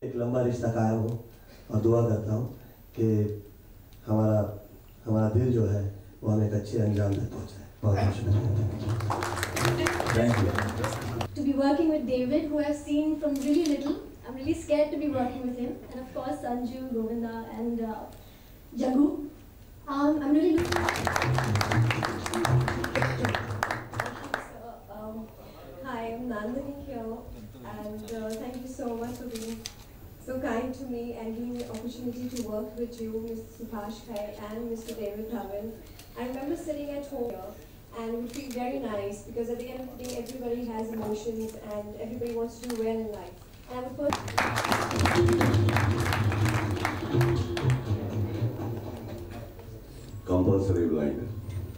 एक लंबा रिश्ता कायम हो और दुआ करता हूँ कि हमारा दिल जो है वो हमें एक अच्छे अंजाम तक पहुँचाए। बहुत शुक्रिया। Thank you. To be working with David, who I've seen from really little. I'm really scared to be working with him. And of course, Sanju, Govinda, and Jagu. I'm really looking Hi, I'm Nandini here, and thank you so much for being so kind to me and giving me the opportunity to work with you, Mr. Subhash Ghai and Mr. David Dhawan. I remember sitting at home here and it would feel very nice because at the end of the day, everybody has emotions and everybody wants to do well in life. And I would put compulsory blind.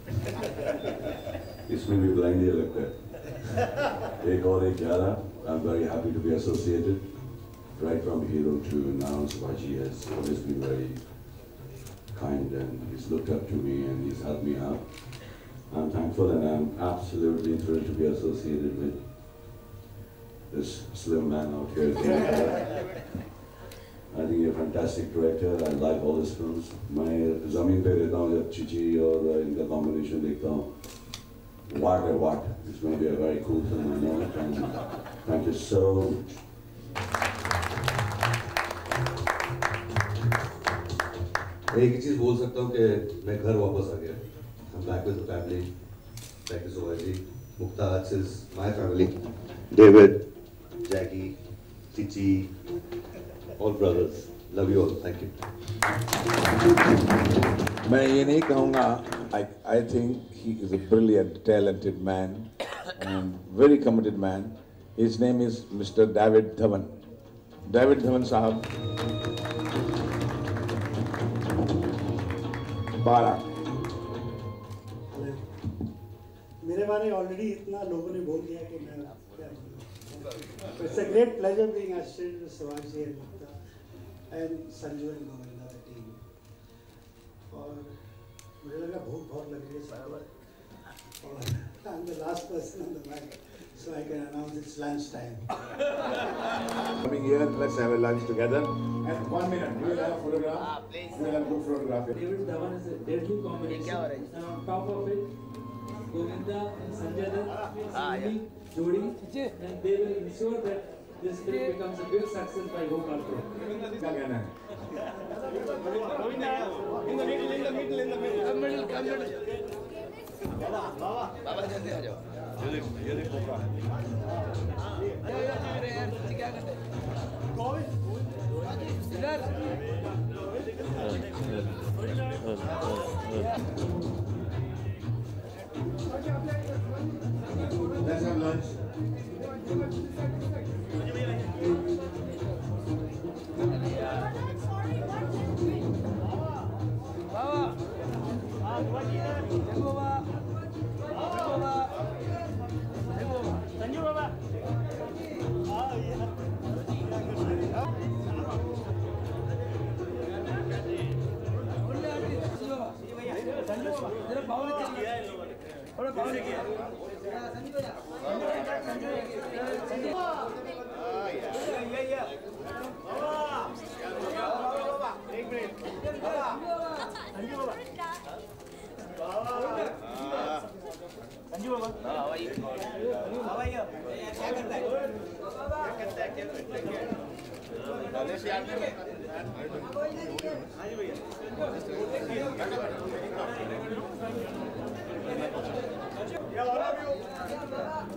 इसमें भी blind ही लगता है. एक और एक 11. I'm very happy to be associated. Right from Hero to now, Subhashi has always been very kind and he's looked up to me and he's helped me out. I'm thankful and I'm absolutely thrilled to be associated with this slim man out here. I think you're a fantastic director. I like all his films. मैं ज़मीन पे रहता हूँ जब चिची और इनका combination देखता हूँ. What? It's going to be a very cool film, I know it. And thank you so much. एक ही चीज़ बोल सकता हूँ कि मैं घर वापस आ गया. I'm back with the family. Thank you so much. Muktaz is my family. David, Jackie, Chichi, all brothers. Love you all. Thank you. मैं ये नहीं कहूँगा. I think he is a brilliant, talented man and very committed man. His name is Mr. David Dhawan. David Dhawan साहब 12. मेरे बारे already इतना लोगों ने बोल दिया कि मैं क्या बोलूं. It's a great pleasure being associated with Subhashi and Mukta and Sanju and Govinda, the team. और मुझे लगा भूख बहुत लग रही है और I'm the last person on the mic, so I can announce it's lunch time. Coming here, let's have a lunch together. And 1 minute, we will have a photograph. We will have a good photograph. David Dhawan is a deadly combination. And on top of it, Govinda and Sanjay Dutt is a unique jodi, and they will ensure that this film becomes a big success by Hope Alpro. क्या कहना है? In the middle. बाबा जल्दी आ जाओ. Let's have lunch. Sanju Baba. Sanju Baba how are you क्या करता है क्या